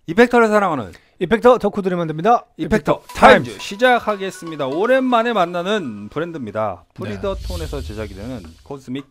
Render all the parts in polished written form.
이펙터를 사랑하는 이펙터 덕후들이 만듭니다. 이펙터 타임즈 시작하겠습니다. 오랜만에 만나는 브랜드입니다. 프리더톤에서 제작이 되는 코스믹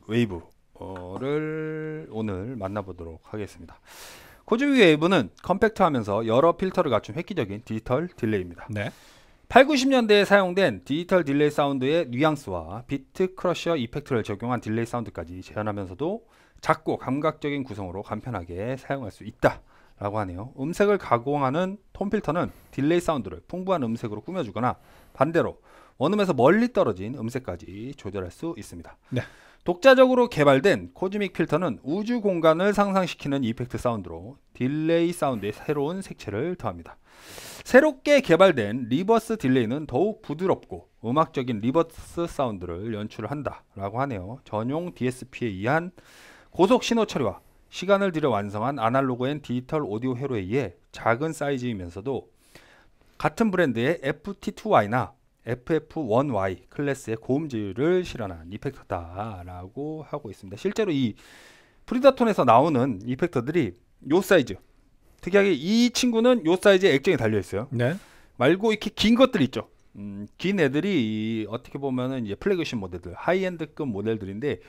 웨이브를 오늘 만나보도록 하겠습니다. 코스믹 웨이브는 컴팩트하면서 여러 필터를 갖춘 획기적인 디지털 딜레이입니다. 네. 8, 90년대에 사용된 디지털 딜레이 사운드의 뉘앙스와 비트 크러셔 이펙트를 적용한 딜레이 사운드까지 재현하면서도 작고 감각적인 구성으로 간편하게 사용할 수 있다 라고 하네요. 음색을 가공하는 톤 필터는 딜레이 사운드를 풍부한 음색으로 꾸며주거나 반대로 원음에서 멀리 떨어진 음색까지 조절할 수 있습니다. 네. 독자적으로 개발된 코스믹 필터는 우주 공간을 상상시키는 이펙트 사운드로 딜레이 사운드에 새로운 색채를 더합니다. 새롭게 개발된 리버스 딜레이는 더욱 부드럽고 음악적인 리버스 사운드를 연출한다 라고 하네요. 전용 DSP에 의한 고속 신호 처리와 시간을 들여 완성한 아날로그 앤 디지털 오디오 회로에 의해 작은 사이즈이면서도 같은 브랜드의 FT2Y나 FF1Y 클래스의 고음질을 실현한 이펙터다 라고 하고 있습니다. 실제로 이 프리더톤에서 나오는 이펙터들이 요 사이즈, 특이하게 이 친구는 요 사이즈에 액정이 달려있어요. 네. 말고 이렇게 긴 것들 있죠. 긴 애들이 어떻게 보면은 이제 플래그십 모델들, 하이엔드급 모델들인데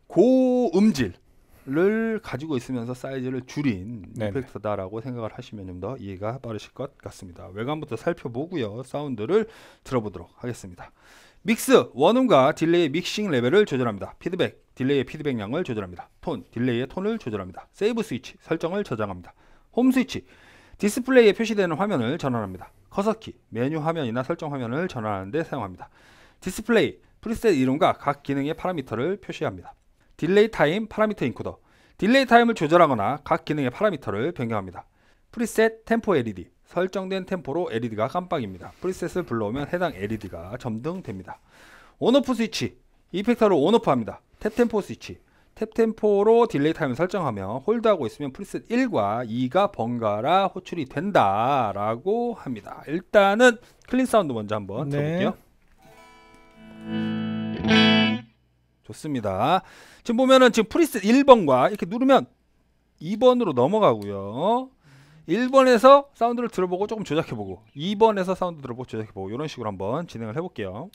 고음질 를 가지고 있으면서 사이즈를 줄인 이펙터다라고 생각을 하시면 좀 더 이해가 빠르실 것 같습니다. 외관부터 살펴보고요. 사운드를 들어보도록 하겠습니다. 믹스, 원음과 딜레이의 믹싱 레벨을 조절합니다. 피드백, 딜레이의 피드백량을 조절합니다. 톤, 딜레이의 톤을 조절합니다. 세이브 스위치, 설정을 저장합니다. 홈 스위치, 디스플레이에 표시되는 화면을 전환합니다. 커서키, 메뉴 화면이나 설정 화면을 전환하는 데 사용합니다. 디스플레이, 프리셋 이름과 각 기능의 파라미터를 표시합니다. 딜레이 타임 파라미터 인코더, 딜레이 타임을 조절하거나 각 기능의 파라미터를 변경합니다. 프리셋 템포 LED, 설정된 템포로 LED가 깜빡입니다. 프리셋을 불러오면 해당 LED가 점등됩니다. 온오프 스위치, 이펙터를 온오프합니다. 탭 템포 스위치, 탭 템포로 딜레이 타임을 설정하며 홀드하고 있으면 프리셋 1과 2가 번갈아 호출이 된다라고 합니다. 일단은 클린 사운드 먼저 한번 들어볼게요. 좋습니다. 지금 보면은 지금 프리셋 1번과 이렇게 누르면 2번으로 넘어가고요. 1번에서 사운드를 들어보고 조금 조작해보고 2번에서 사운드 들어보고 조작해보고 이런 식으로 한번 진행을 해볼게요.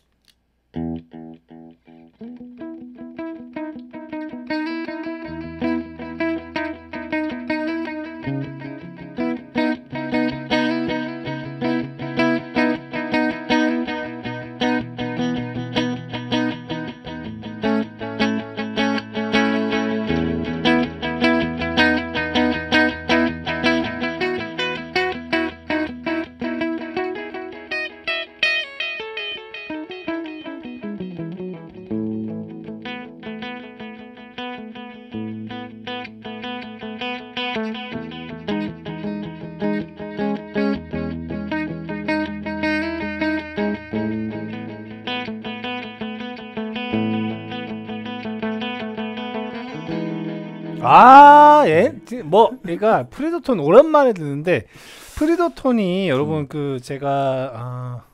예? 뭐, 그러니까 프리더톤 오랜만에 듣는데 프리더톤이 여러분 그 제가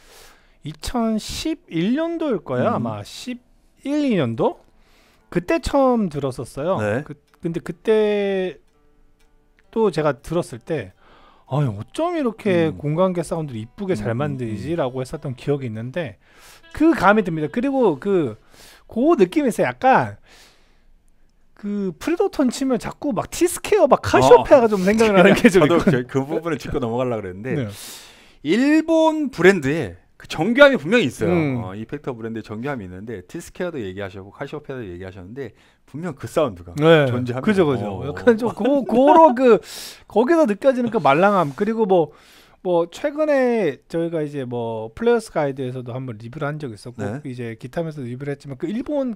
2011년도일 거예요. 아마 11, 2년도 그때 처음 들었었어요. 네. 근데 그때 또 제가 들었을 때 어쩜 이렇게 공간계 사운드를 이쁘게 잘 만들지라고 했었던 기억이 있는데 그 감이 듭니다. 그리고 그 느낌이 있어요. 약간 그 프리더톤 치면 자꾸 막 티스케어 막 카시오페아가 좀 생각나는 게 좀 있거든요. 그 부분을 짚고 넘어가려고 그랬는데 네. 일본 브랜드에 그 정교함이 분명히 있어요. 이펙터 브랜드의 정교함이 있는데 티스케어도 얘기하셨고 카시오페아도 얘기하셨는데 분명 그 사운드가 존재합니다. 그죠. 약간 좀 그런 거기서 느껴지는 그 말랑함. 그리고 뭐 최근에 저희가 이제 뭐 플레이어스 가이드에서도 한번 리뷰를 한 적이 있었고 이제 기타면서 리뷰를 했지만 그 일본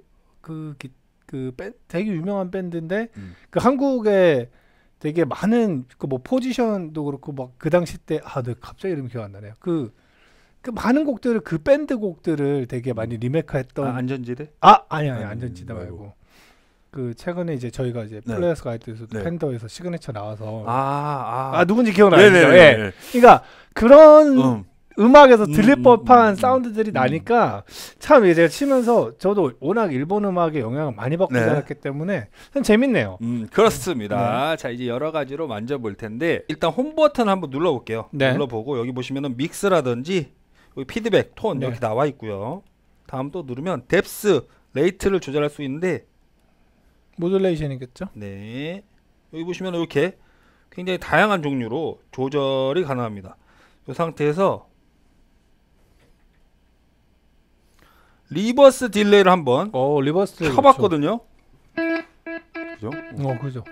되게 유명한 밴드인데 그 한국에 되게 많은 그 뭐 포지션도 그렇고 막 그 당시 때 네, 갑자기 이름이 기억 안 나네요. 그 많은 곡들을 그 밴드 곡들을 되게 많이 리메이크했던 안전지대? 아니 안전지대 말고 그 최근에 이제 저희가 이제 플레이어스 가이드에서도 팬더에서 시그니처 나와서 누군지 기억나요? 예. 그러니까 그런 음악에서 들릴 법한 음. 사운드들이 나니까 참 이제 제가 치면서 저도 워낙 일본 음악에 영향을 많이 받고 네. 자랐기 때문에 참 재밌네요. 그렇습니다. 자, 이제 여러 가지로 만져볼 텐데 일단 홈 버튼 한번 눌러볼게요. 네. 눌러보고 여기 보시면은 믹스라든지 여기 피드백, 톤 네. 이렇게 나와 있고요. 다음 또 누르면 뎁스, 레이트를 조절할 수 있는데 모듈레이션이겠죠? 네, 여기 보시면 이렇게 굉장히 다양한 종류로 조절이 가능합니다. 이 상태에서 리버스 딜레이를 한번 리버스 켜봤거든요. 그죠? 그죠.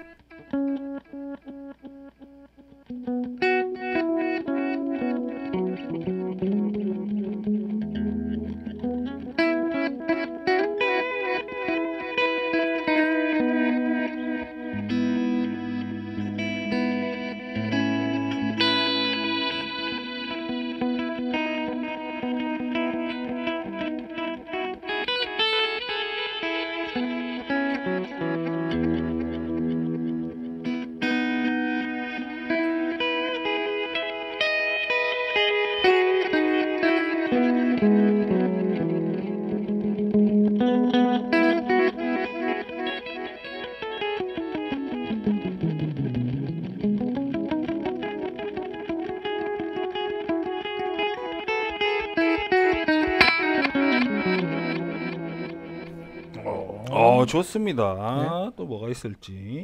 좋습니다. 또 뭐가 있을지.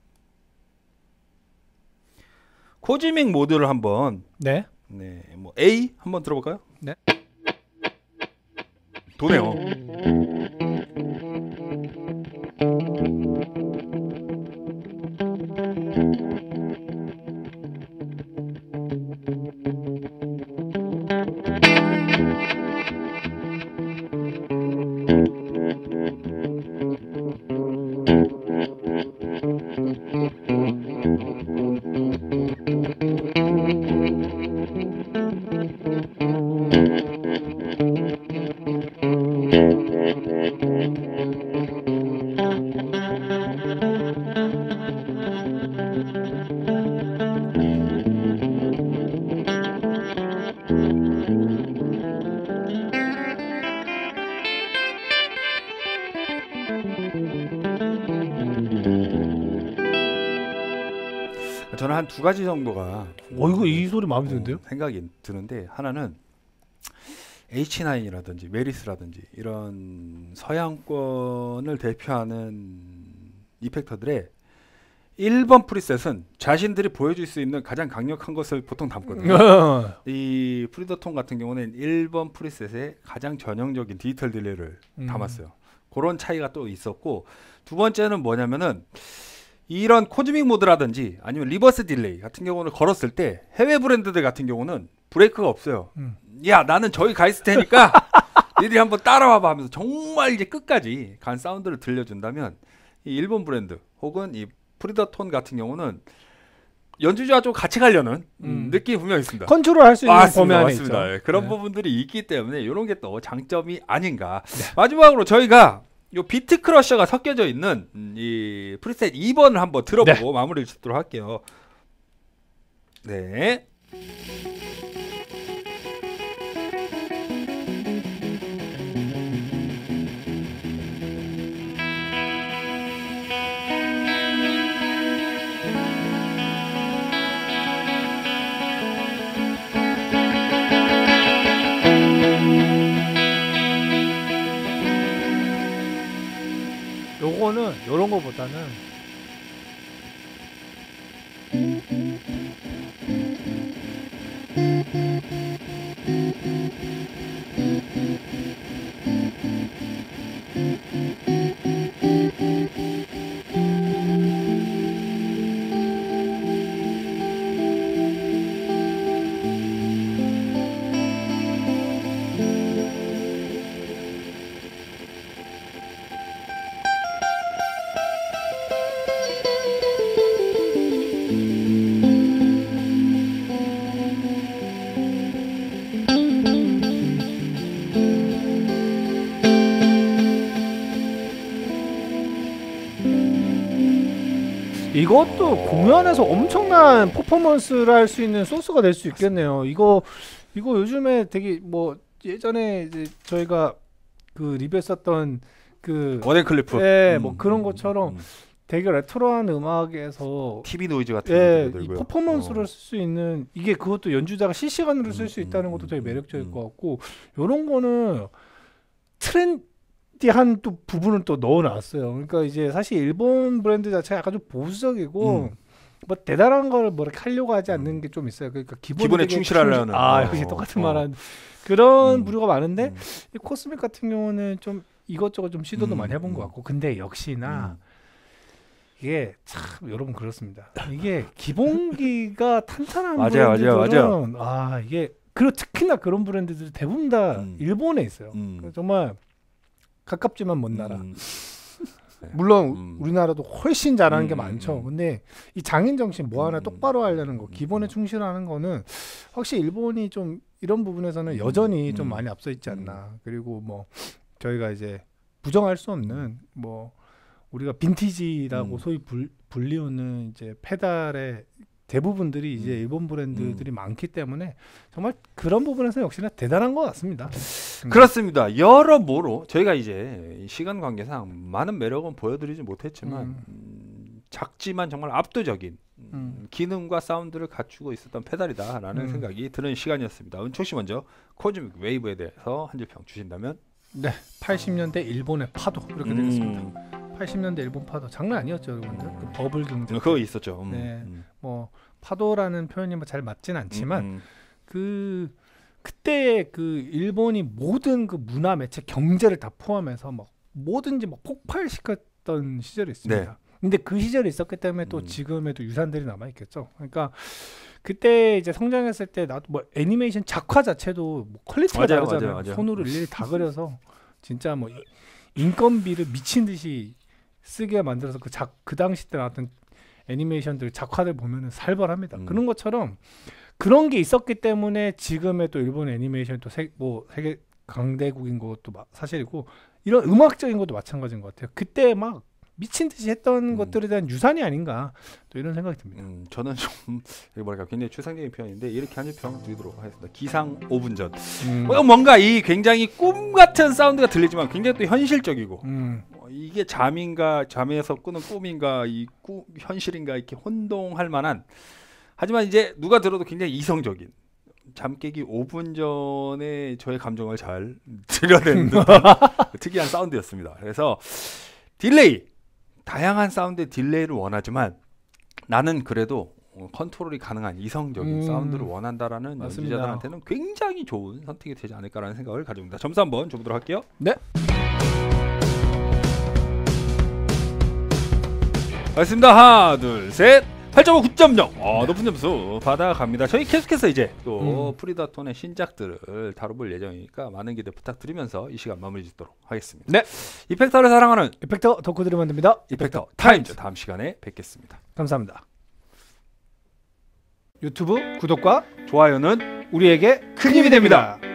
코즈믹 모드를 한번 네. 뭐 A 한번 들어볼까요? 네. 도네요. 저는 한 두 가지 정도가 이거 이 소리 마음에 드는데요? 생각이 드는데, 하나는 H9이라든지 메리스라든지 이런 서양권을 대표하는 이펙터들의 1번 프리셋은 자신들이 보여줄 수 있는 가장 강력한 것을 보통 담거든요. 이 프리더톤 같은 경우는 1번 프리셋에 가장 전형적인 디지털 딜레이를 담았어요. 그런 차이가 또 있었고, 두 번째는 뭐냐면은 이런 코즈믹 모드라든지 아니면 리버스 딜레이 같은 경우는 걸었을 때 해외 브랜드들 같은 경우는 브레이크가 없어요. 야, 나는 저기 가 있을 테니까 니들이 한번 따라와봐 하면서 정말 이제 끝까지 간 사운드를 들려준다면, 이 일본 브랜드 혹은 이 프리더톤 같은 경우는 연주자와 좀 같이 가려는 느낌이 분명히 있습니다. 컨트롤 할 수 있는 범위 맞습니다. 안에 맞습니다. 있죠. 예, 그런 네. 부분들이 있기 때문에 이런 게 또 장점이 아닌가. 마지막으로 저희가 요 비트 크러셔가 섞여져 있는 이 프리셋 2번을 한번 들어보고 마무리를 짓도록 할게요. 네. 요거는 요런 거보다는 이것도 공연에서 엄청난 퍼포먼스를 할 수 있는 소스가 될 수 있겠네요. 이거 이거 요즘에 되게 뭐 예전에 이제 저희가 그 리뷰했었던 그 워덴 클리프. 뭐 그런 것처럼 되게 레트로한 음악에서 TV 노이즈 같은 이 것들고요. 퍼포먼스를 쓸 수 있는 이게 그것도 연주자가 실시간으로 쓸 수 있다는 것도 되게 매력적일 것 같고 이런 거는 트렌디한 또 부분을 또 넣어놨어요. 그러니까 이제 사실 일본 브랜드 자체가 약간 좀 보수적이고 뭐 대단한 걸 뭐 이렇게 하려고 하지 않는 게 좀 있어요. 그러니까 기본에 충실하려는. 역시 똑같은 말한 그런 부류가 많은데 이 코스믹 같은 경우는 좀 이것저것 좀 시도도 많이 해본 것 같고 근데 역시나 이게 참 여러분 그렇습니다. 이게 기본기가 탄탄한 브랜드들은 이게 그리고 특히나 그런 브랜드들이 대부분 다 일본에 있어요. 정말 가깝지만 먼 나라. 물론 우리나라도 훨씬 잘하는 게 많죠. 근데 이 장인 정신 뭐 하나 똑바로 하려는 거, 기본에 충실하는 거는 확실히 일본이 좀 이런 부분에서는 여전히 좀 많이 앞서 있지 않나. 그리고 뭐 저희가 이제 부정할 수 없는 뭐 우리가 빈티지라고 소위 불리우는 이제 페달의 대부분들이 이제 일본 브랜드들이 많기 때문에 정말 그런 부분에서 역시나 대단한 것 같습니다. 그렇습니다. 여러모로 저희가 이제 시간 관계상 많은 매력은 보여드리지 못했지만 작지만 정말 압도적인 기능과 사운드를 갖추고 있었던 페달이다라는 생각이 드는 시간이었습니다. 은총 씨 먼저 코즈믹 웨이브에 대해서 한 줄 평 주신다면? 네, 80년대 일본의 파도 이렇게 되겠습니다. 80년대 일본 파도 장난 아니었죠, 여러분들. 그 버블 경제. 그거 있었죠. 네, 뭐 파도라는 표현이 뭐 잘 맞진 않지만 그때 그 일본이 모든 그 문화 매체 경제를 다 포함해서 막 뭐든지 막 폭발시켰던 시절이 있습니다. 네. 근데 그 시절이 있었기 때문에 또 지금에도 유산들이 남아 있겠죠. 그러니까 그때 이제 성장했을 때 나도 뭐 애니메이션 작화 자체도 뭐 퀄리티가 다르잖아요. 맞아요. 손으로 일일이 다 그려서 진짜 뭐 인건비를 미친 듯이 쓰게 만들어서 그 당시 때 나왔던 애니메이션들 작화들 보면은 살벌합니다. 그런 것처럼 그런 게 있었기 때문에 지금의 또 일본 애니메이션 또 세계 강대국인 것도 사실이고 이런 음악적인 것도 마찬가지인 것 같아요. 그때 막 미친 듯이 했던 것들에 대한 유산이 아닌가 또 이런 생각이 듭니다. 저는 좀 뭐랄까 굉장히 추상적인 표현인데 이렇게 한 줄 평 드리도록 하겠습니다. 기상 5분 전. 뭔가 이 굉장히 꿈 같은 사운드가 들리지만 굉장히 또 현실적이고 이게 잠에서 꾸는 꿈인가 이 현실인가 이렇게 혼동할 만한 하지만 이제 누가 들어도 굉장히 이성적인 잠 깨기 5분 전에 저의 감정을 잘 드러낸 듯한 특이한 사운드였습니다. 그래서 딜레이 다양한 사운드의 딜레이를 원하지만 나는 그래도 컨트롤이 가능한 이성적인 사운드를 원한다라는 맞습니다. 연주자들한테는 굉장히 좋은 선택이 되지 않을까라는 생각을 가집니다. 점수 한번 줘보도록 할게요. 네. 알겠습니다. 하나, 둘, 셋. 8.5, 9.0. 높은 점수 받아갑니다. 저희 계속해서 이제 또 프리다톤의 신작들을 다뤄볼 예정이니까 많은 기대 부탁드리면서 이 시간 마무리 짓도록 하겠습니다. 네. 이펙터를 사랑하는 이펙터 덕후들이 만듭니다. 이펙터 타임즈. 다음 시간에 뵙겠습니다. 감사합니다. 유튜브 구독과 좋아요는 우리에게 큰 힘이 됩니다.